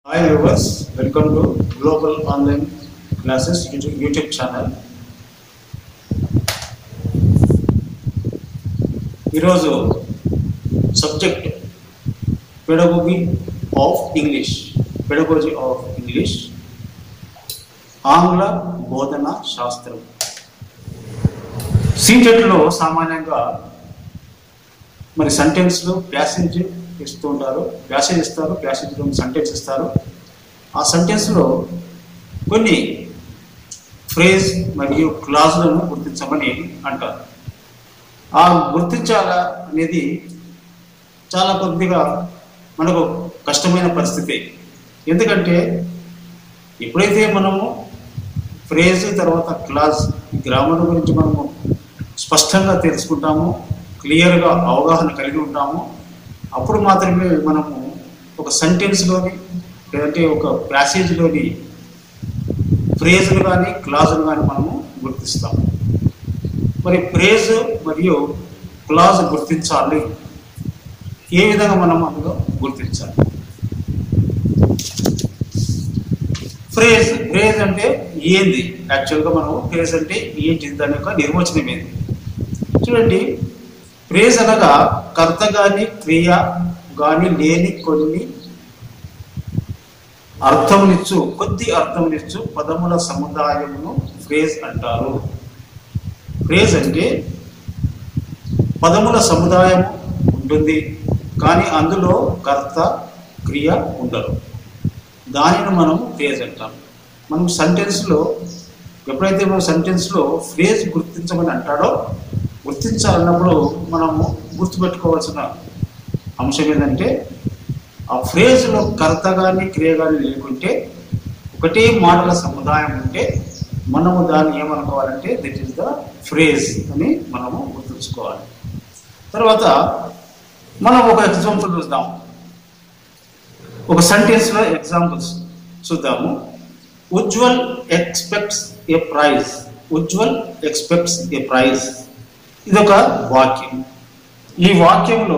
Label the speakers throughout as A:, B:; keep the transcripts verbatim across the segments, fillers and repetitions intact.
A: Hi viewers, welcome to Global Online Classes YouTube, YouTube channel. ఈరోజు subject pedagogy of English pedagogy of English ఆంగ్ల బోధన శాస్త్రం. సీటెట్లో సామాన్యంగా మరి సెంటెన్స్లు ప్యాసేజ్ ఇస్తూ ఉంటారు, ప్యాసేజ్ ఇస్తారు, ప్యాసేజ్లో సెంటెన్స్ ఇస్తారు. ఆ సెంటెన్స్లో కొన్ని ఫ్రేజ్ మరియు క్లాజులను గుర్తించమని అంటారు. ఆ గుర్తించాలా అనేది చాలా కొద్దిగా మనకు కష్టమైన పరిస్థితి. ఎందుకంటే ఎప్పుడైతే మనము ఫ్రేజ్ తర్వాత క్లాజ్ గ్రామర్ గురించి మనము స్పష్టంగా తెలుసుకుంటామో, క్లియర్గా అవగాహన కలిగి ఉంటామో, అప్పుడు మాత్రమే మనము ఒక సెంటెన్స్లోని లేదంటే ఒక ప్యాసేజ్లోని ఫ్రేజ్లు కానీ క్లాజులు కానీ మనము గుర్తిస్తాము. మరి ఫ్రేజ్ మరియు క్లాజ్ గుర్తించాలి, ఏ విధంగా మనం అందులో గుర్తించాలి? ఫ్రేజ్ ఫ్రేజ్ అంటే ఏంది? యాక్చువల్గా మనము ఫ్రేజ్ అంటే ఏంటి దాని యొక్క నిర్వచనం ఏంది చూడండి. ఫ్రేజ్ అనగా కర్త కానీ క్రియ కానీ లేని కొన్ని అర్థమునిచ్చు కొద్ది అర్థమునిచ్చు పదముల సముదాయమును ఫ్రేజ్ అంటారు. ఫ్రేజ్ అంటే పదముల సముదాయం ఉంటుంది కానీ అందులో కర్త క్రియ ఉండరు, దానిని మనం ఫ్రేజ్ అంటాం. మనం సెంటెన్స్లో ఎప్పుడైతే మనం సెంటెన్స్లో ఫ్రేజ్ గుర్తించమని అంటాడో, గుర్తించాలన్నప్పుడు మనము గుర్తుపెట్టుకోవాల్సిన అంశం ఏంటంటే ఆ ఫ్రేజ్లో కర్త కానీ క్రియ కానీ లేకుంటే ఒకటే మాటల సముదాయం ఉంటే మనము దాన్ని ఏమనుకోవాలంటే దిట్ ఈస్ ద ఫ్రేజ్ అని మనము గుర్తుంచుకోవాలి. తర్వాత మనం ఒక ఎగ్జాంపుల్ చూద్దాం, ఒక సెంటెన్స్లో ఎగ్జాంపుల్స్ చూద్దాము. Ujjwal expects a prize. Ujjwal expects a prize ఇదొక వాక్యం. ఈ వాక్యంలో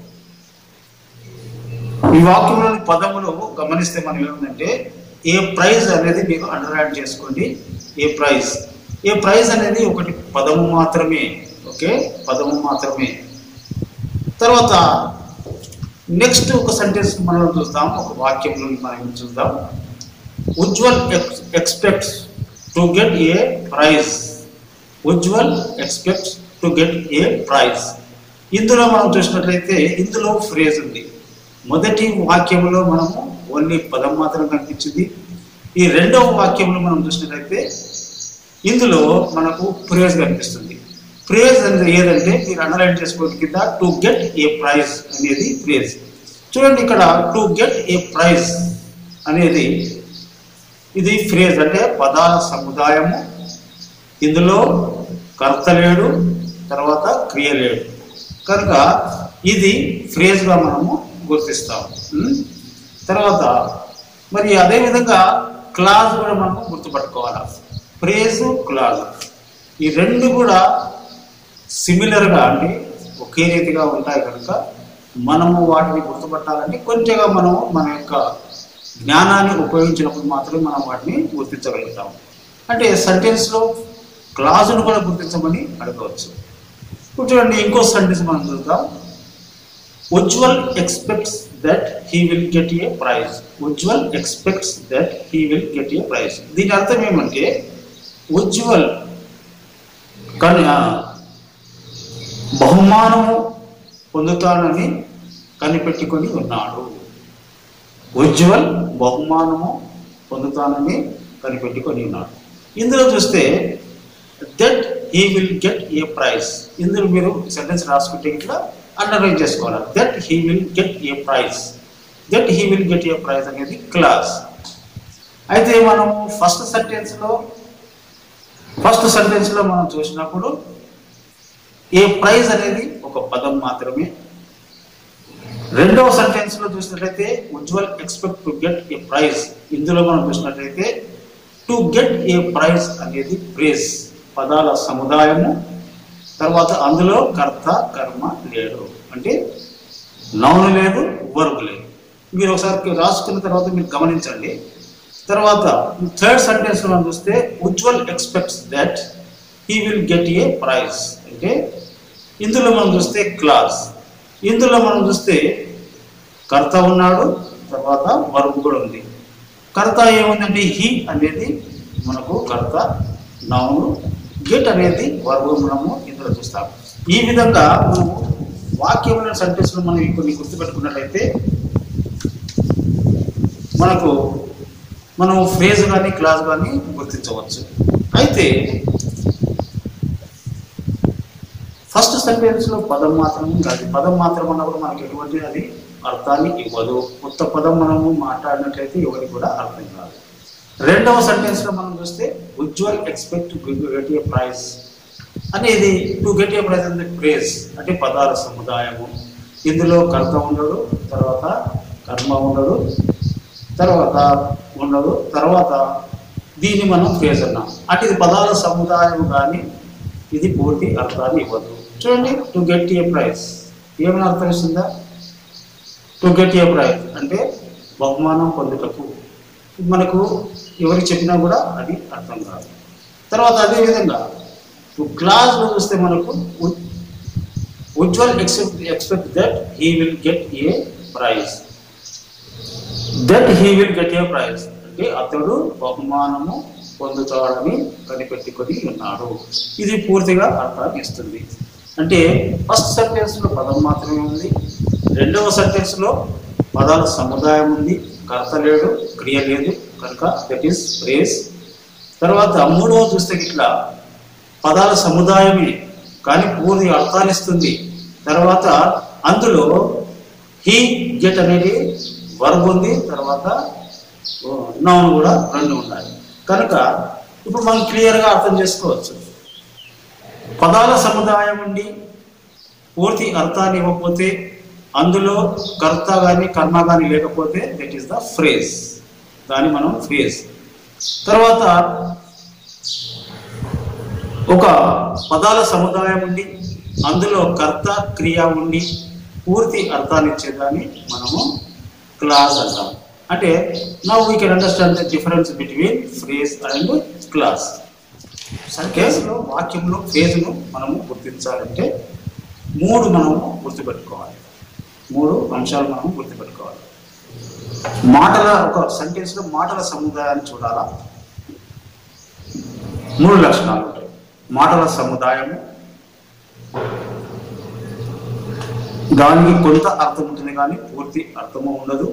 A: ఈ వాక్యంలోని పదములు గమనిస్తే మనం ఏముందంటే ఏ ప్రైజ్ అనేది మీరు అండర్లైన్ చేసుకోండి. ఏ ప్రైజ్ ఏ ప్రైజ్ అనేది ఒకటి పదము మాత్రమే, ఓకే, పదము మాత్రమే. తర్వాత నెక్స్ట్ ఒక సెంటెన్స్ మనం చూద్దాం, ఒక వాక్యంలో మనం చూద్దాం. Ujjwal expects to get a prize. Ujjwal expects to get a prize. ఇందులో మనం చూసినట్లయితే ఇందులో ఫ్రేజ్ ఉంది. మొదటి వాక్యంలో మనము ఓన్లీ పదం మాత్రం కనిపించింది. ఈ రెండవ వాక్యంలో మనం చూసినట్లయితే ఇందులో మనకు ఫ్రేజ్ కనిపిస్తుంది. ఫ్రేజ్ అనేది ఏదంటే మీరు అండర్లైన్ చేసుకోవడం కింద టు గెట్ ఏ ప్రైజ్ అనేది ఫ్రేజ్. చూడండి ఇక్కడ టు గెట్ ఏ ప్రైజ్ అనేది ఇది ఫ్రేజ్ అంటే పదాల సముదాయము. ఇందులో కర్త లేడు, తర్వాత క్రియ లేడు, కనుక ఇది ఫ్రేజ్గా మనము గుర్తిస్తాము. తర్వాత మరి అదేవిధంగా క్లాజ్ కూడా మనము గుర్తుపట్టుకోవాలి. ఫ్రేజ్ క్లాజ్ ఈ రెండు కూడా సిమిలర్గా అంటే ఒకే రీతిగా ఉంటాయి కనుక మనము వాటిని గుర్తుపట్టాలంటే కొంచెంగా మనము మన యొక్క జ్ఞానాన్ని ఉపయోగించినప్పుడు మాత్రమే మనం వాటిని గుర్తించగలుగుతాము. అంటే సెంటెన్స్లో క్లాజును కూడా గుర్తించమని అడగవచ్చు. ఇప్పుడు చూడండి ఇంకో సెంటెన్స్ మనం చూద్దాం. Ujjwal expects that he will get a prize. Ujjwal expects that he will get a prize. దీని అర్థం ఏమంటే ఉజ్వల్ కానీ బహుమానము పొందుతానని కనిపెట్టుకొని ఉన్నాడు. ఉజ్వల్ బహుమానము పొందుతానని కనిపెట్టుకొని ఉన్నాడు. ఇందులో చూస్తే that he will get a prize. ఇందులో మీరు సెంటెన్స్ రాసుకుంటే ఇట్లా అండర్లైన్ చేసుకోవాలి. That he will get a prize. That he will get a prize అనేది క్లాస్. అయితే మనం ఫస్ట్ సెంటెన్స్లో ఫస్ట్ సెంటెన్స్లో మనం చూసినప్పుడు ఏ ప్రైజ్ అనేది ఒక పదం మాత్రమే. రెండవ సెంటెన్స్లో చూసినట్లయితే Ujjwal expect to get a prize. ఇందులో మనం చూసినట్లయితే టు గెట్ ఏ ప్రైజ్ అనేది ఫ్రేజ్, పదాల సముదాయము. తర్వాత అందులో కర్త కర్మ లేడు, అంటే నౌన్ లేదు, వర్బ్ లేదు. మీరు ఒకసారి రాసుకున్న తర్వాత మీరు గమనించండి. తర్వాత థర్డ్ సెంటెన్స్ మనం చూస్తే Ujjwal expects that he will get a prize. అంటే ఇందులో మనం చూస్తే క్లాజ్, ఇందులో మనం చూస్తే కర్త ఉన్నాడు, తర్వాత వర్బ్ కూడా ఉంది. కర్త ఏముందంటే హీ అనేది మనకు కర్త నౌన్, గెట్ అనేది వర్బ్ మనము ఇందులో చూస్తాం. ఈ విధంగా మనము వాక్యంలో సెంటెన్స్లో మనం కొన్ని గుర్తుపెట్టుకున్నట్లయితే మనకు మనం ఫ్రేజ్ కానీ క్లాజ్ కానీ గుర్తించవచ్చు. అయితే ఫస్ట్ సెంటెన్స్లో పదం మాత్రం కాదు, పదం మాత్రం అన్నప్పుడు మనకి ఎటువంటి అది అర్థాన్ని ఇవ్వదు. కొత్త పదం మనము మాట్లాడినట్లయితే ఎవరికి కూడా అర్థం కాదు. రెండవ సెంటెన్స్లో మనం చూస్తే Ujjwal expect to get a prize అనేది, టు గెట్ ఏ ప్రైజ్ అంటే ప్రేజ్ అంటే పదాల సముదాయము. ఇందులో కర్త ఉండడు, తర్వాత కర్మ ఉండడు, తర్వాత ఉండదు, తర్వాత దీన్ని మనం ఫ్రేజ్ అన్నాం. అంటే ఇది పదాల సముదాయం కానీ ఇది పూర్తి అర్థాన్ని ఇవ్వదు. చూడండి, టు గెట్ ఏ ప్రైజ్ ఏమైనా అర్థం ఇస్తుందా? టు గెట్ ఏ ప్రైజ్ అంటే బహుమానం పొందుటకు. మనకు ఎవరికి చెప్పినా కూడా అది అర్థం కాదు. తర్వాత అదేవిధంగా క్లాస్లో చూస్తే మనకు Ujjwal expect expect that he will get a prize. That he will get a prize అంటే అతడు బహుమానము పొందుతాడని కనిపెట్టుకొని ఉన్నాడు. ఇది పూర్తిగా అర్థాన్ని ఇస్తుంది. అంటే ఫస్ట్ సెంటెన్స్లో పదం మాత్రమే ఉంది, రెండవ సెంటెన్స్లో పదాల సముదాయం ఉంది, కర్త లేడు, క్రియ లేదు, కనుక దట్ ఈస్ ప్రేజ్. తర్వాత మూడవ చూస్తే ఇట్లా పదాల సముదాయమే కానీ పూర్తి అర్థాన్ని ఇస్తుంది. తర్వాత అందులో హీ గెట్ అనేది వర్బ్ ఉంది, తర్వాత నౌన్ కూడా రెండు ఉన్నాయి. కనుక ఇప్పుడు మనం క్లియర్గా అర్థం చేసుకోవచ్చు. పదాల సముదాయం ఉండి పూర్తి అర్థాన్ని ఇవ్వకపోతే, అందులో కర్త కానీ కర్మ కానీ లేకపోతే దట్ ఈస్ ద ఫ్రేజ్, దాన్ని మనం ఫ్రేజ్. తర్వాత ఒక పదాల సముదాయం ఉండి అందులో కర్త క్రియ ఉండి పూర్తి అర్థాన్ని ఇచ్చేదాన్ని మనము క్లాజ్ అంటాం. అంటే now we can understand the difference between phrase and clause. కేసులో వాక్యంలో ఫ్రేజ్ను మనము గుర్తించాలంటే మూడు మనము గుర్తుపెట్టుకోవాలి, మూడు అంశాలు మనము గుర్తుపెట్టుకోవాలి. మాటల ఒక సెంటెన్స్లో మాటల సముదాయాన్ని చూడాలా, మూడు లక్షణాలు ఉంటాయి. మాటల సముదాయము, దానికి కొంత అర్థం ఉంటుంది కానీ పూర్తి అర్థము ఉండదు.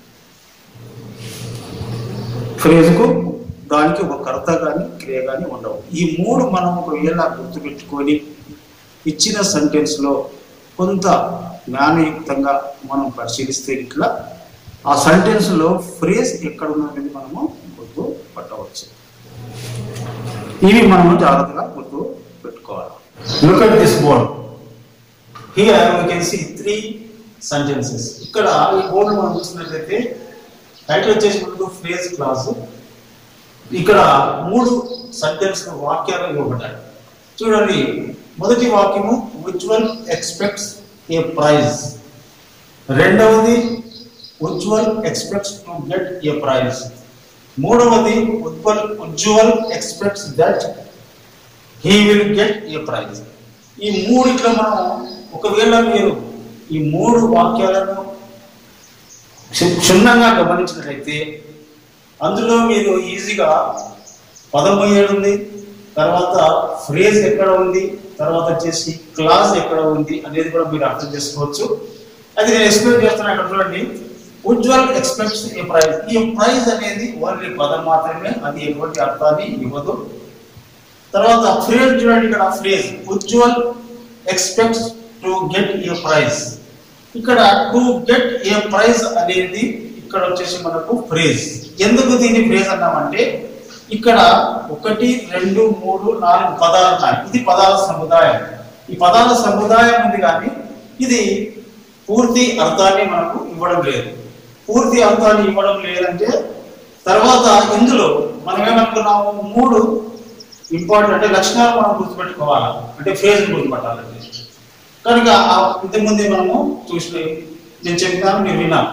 A: ఫ్రేజ్కు దానికి ఒక కర్త కానీ క్రియ కానీ ఉండవు. ఈ మూడు మనం ఒకవేళ గుర్తుపెట్టుకొని ఇచ్చిన సెంటెన్స్లో కొంత జ్ఞానయుక్తంగా మనం పరిశీలిస్తే ఇట్లా ఆ సెంటెన్స్లో ఫ్రేజ్ ఎక్కడ ఉన్నది మనము గుర్తు పట్టవచ్చు. ఇవి మనము జాగ్రత్తగా గుర్తు పెట్టుకోవాలి. Look at this board. Here we can see three sentences. ఇక్కడ ఈ బోర్డు మనం చూసినట్లయితే టైటిల్ వచ్చేసి మనకు ఫ్రేజ్ క్లాస్. ఇక్కడ మూడు సెంటెన్స్ వాక్యాలు ఇవ్వబడ్డాయి. చూడండి, మొదటి వాక్యము ఉజ్వల్ ఎక్స్పెక్ట్స్ ఏ ప్రైజ్, రెండవది Ujjwal expects to get a prize, మూడవది Ujjwal Ujjwal expects that he will get a prize. ఈ మూడిట్లో మనం ఒకవేళ మీరు ఈ మూడు వాక్యాలను క్షుణ్ణంగా గమనించినట్లయితే అందులో మీరు ఈజీగా పదము ఏడు ఉంది, తర్వాత ఫ్రేజ్ ఎక్కడ ఉంది, తర్వాత వచ్చేసి క్లాస్ ఎక్కడ ఉంది అనేది కూడా మీరు అర్థం చేసుకోవచ్చు. అది నేను ఎక్స్ప్లెయిన్ చేస్తున్నా. ఇక్కడ చూడండి, ఉజ్వల్ ఎక్స్పెక్ట్స్ ఏ ప్రైజ్. ఈ ప్రైజ్ అనేది ఓన్లీ పదం మాత్రమే, అది ఎటువంటి అర్థాన్ని ఇవ్వదు. తర్వాత ఫ్రేజ్ చూడండి, ఇక్కడ phrase Ujjwal expects to get a prize. ఇక్కడ టు గెట్ ఏ ప్రైజ్ అనేది ఇక్కడ వచ్చేసి మనకు ఫ్రేజ్. ఎందుకు దీన్ని ఫ్రేజ్ అన్నామంటే ఇక్కడ ఒకటి రెండు మూడు నాలుగు పదాలు ఉన్నాయి. ఇది పదాల సముదాయం. ఈ పదాల సముదాయం ఉంది కానీ ఇది పూర్తి అర్థాన్ని మనకు ఇవ్వడం లేదు. పూర్తి అర్థాన్ని ఇవ్వడం లేదంటే తర్వాత ఇందులో మనం ఏమనుకున్నాము, మూడు ఇంపార్టెంట్ అంటే లక్షణాలు మనం గుర్తుపెట్టుకోవాలి, అంటే ఫ్రేజ్ గుర్తుపట్టాలంటే. కనుక ఇంతకుముందే మనము చూసి నేను చెప్పినాను, మీరు విన్నాను.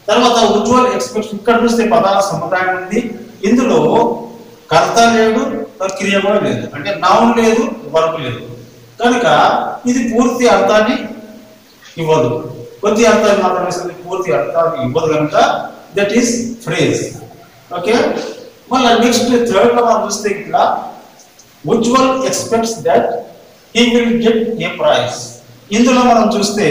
A: తర్వాత ఉజ్వల్ ఎక్స్పెక్ట్స్, ఇక్కడ చూస్తే పదాల సముదాయం ఉంది. ఇందులో కర్త లేడు, క్రియ కూడా లేదు, అంటే నౌన్ లేదు, వర్బ్ లేదు. కనుక ఇది పూర్తి అర్థాన్ని ఇవ్వదు, కొద్ది అర్థాన్ని మాత్రమే ఇస్తుంది, పూర్తి అర్థాన్ని ఇవ్వదు. కనుక దట్ ఈస్ ఫ్రేజ్. ఓకే, మళ్ళీ నెక్స్ట్ థర్డ్ లో మనం చూస్తే ఇక్కడ Ujjwal expects that he will get a prize. ఇందులో మనం చూస్తే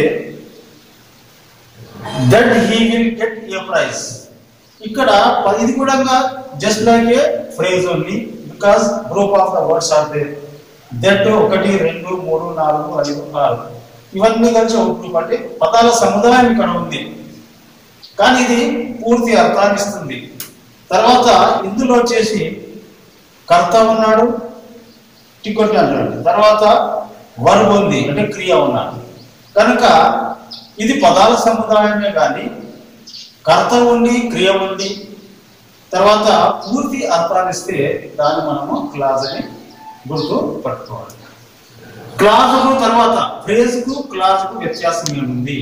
A: that he will get a prize, ఇక్కడ ఇది కూడా just like a phrase only, because group of the words are there. That ఒకటి, రెండు, మూడు, నాలుగు, ఐదు, ఆరు ఇవన్నీ కలిసి ఒక గ్రూప్, అంటే పదాల సముదాయం ఇక్కడ ఉంది, కానీ ఇది పూర్తి అర్థాన్ని ఇస్తుంది. తర్వాత ఇందులో వచ్చేసి కర్త ఉన్నాడు, టికొట్టి అన్నాడు, తర్వాత వర్బ్ ఉంది అంటే క్రియ ఉన్నాడు. కనుక ఇది పదాల సముదాయమే కానీ కర్త ఉండి క్రియ ఉంది, తర్వాత పూర్తి అర్థాన్ని ఇస్తే దాన్ని మనము క్లాజ్ అని గుర్తు పట్టుకోవాలి. క్లాజుకు తర్వాత ఫ్రేజ్కు క్లాజుకు వ్యత్యాసం ఏముంది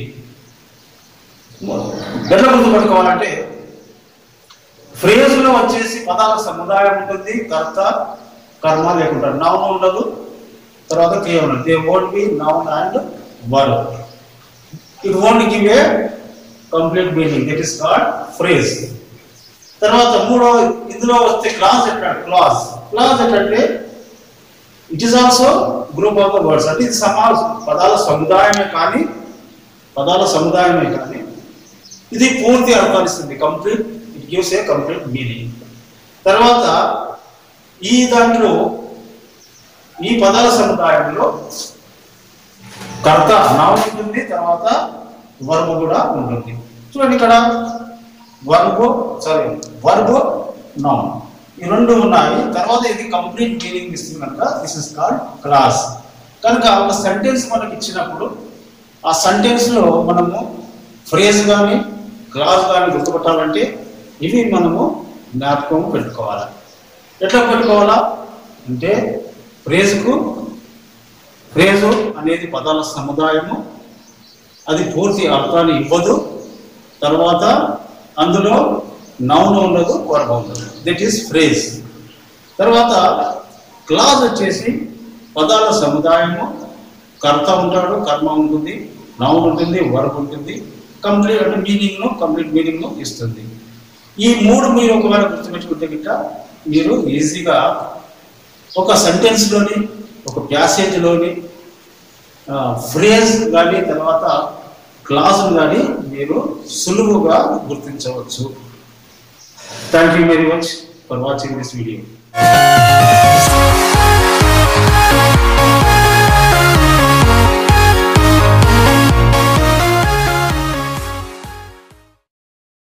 A: ఎట్లా గుర్తుపట్టుకోవాలంటే, ఫ్రేజ్లో వచ్చేసి పదాల సముదాయం ఉంటుంది, కర్త కర్మ లేకుండా నౌన్ ఉండదు, తర్వాత క్రియ ఉండదు. They won't be noun and verb. It won't give a complete meaning, that is called phrase. తర్వాత మూడో ఇందులో వస్తే క్లాజ్ ఎట్లా, క్లాజ్ క్లాజ్ ఎట్లంటే it is also group of the words, అంటే ఇది సమా పదాల సముదాయమే కానీ పదాల సముదాయమే కానీ ఇది పూర్తి అర్థాన్ని ఇస్తుంది, complete, it gives a complete meaning. తర్వాత ఈ దాంట్లో ఈ పదాల సముదాయంలో కర్త నౌన్ ఉంటుంది, తర్వాత వర్బ్ కూడా ఉంటుంది. చూడండి ఇక్కడ వర్బ్ సారీ వర్బ్ నౌన్ ఈ రెండు ఉన్నాయి. తర్వాత ఇది కంప్లీట్ మీనింగ్ ఇస్తుంది కనుక దిస్ ఇస్ కాల్డ్ క్లాజ్. కనుక ఒక సెంటెన్స్ మనకి ఇచ్చినప్పుడు ఆ సెంటెన్స్ లో మనము ఫ్రేజ్ కానీ క్లాజ్ కానీ గుర్తుపట్టాలంటే ఇవి మనము జ్ఞాపకం పెట్టుకోవాలి. ఎట్లా పెట్టుకోవాలా అంటే, ఫ్రేజ్కు ఫ్రేజు అనేది పదాల సముదాయము, అది పూర్తి అర్థాన్ని ఇవ్వదు, తర్వాత అందులో నౌన్ ఉండదు, వర్బ్ ఉండదు, దట్ ఈస్ ఫ్రేజ్. తర్వాత క్లాజ్ వచ్చేసి పదాల సముదాయము, కర్త ఉంటాడు, కర్మ ఉంటుంది, నౌన్ ఉంటుంది, వర్బ్ ఉంటుంది, కంప్లీట్ అంటే మీనింగ్ను కంప్లీట్ మీనింగ్ను ఇస్తుంది. ఈ మూడు మీరు ఒకవేళ గుర్తుపెట్టుకుంటే గిట్ట మీరు ఈజీగా ఒక సెంటెన్స్లోని ఒక ప్యాసేజ్లోని ఫ్రేజ్ కానీ తర్వాత క్లాజ్ కానీ మీరు సులువుగా గుర్తించవచ్చు. Thank you very much for watching this video.